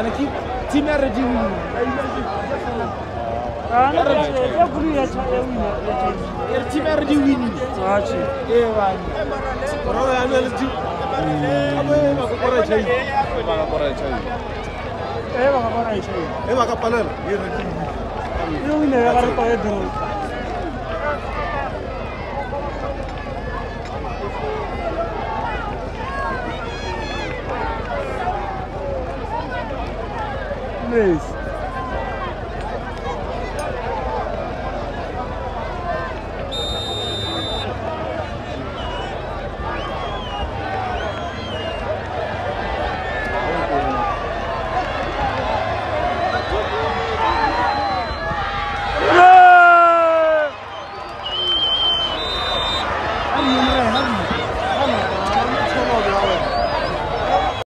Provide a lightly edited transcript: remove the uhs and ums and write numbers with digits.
Mana team ya ready win. Ya guri ya cha ya win ya cha. Team ya ready win. Achi. Bani. Corona ya ready. Abe bakakora chai. Bakakora chai. Bakakora chai. Bakapanela. Ye ready. Yo win ya gar ko e dro. Nice.